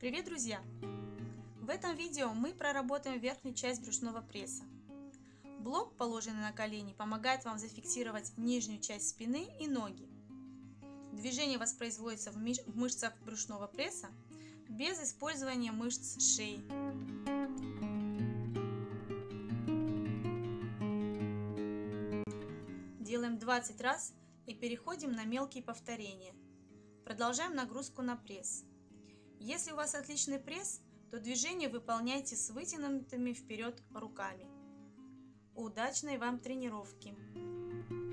Привет, друзья! В этом видео мы проработаем верхнюю часть брюшного пресса. Блок, положенный на колени, помогает вам зафиксировать нижнюю часть спины и ноги. Движение воспроизводится в мышцах брюшного пресса без использования мышц шеи. Делаем 20 раз и переходим на мелкие повторения. Продолжаем нагрузку на пресс. Если у вас отличный пресс, то движение выполняйте с вытянутыми вперед руками. Удачной вам тренировки!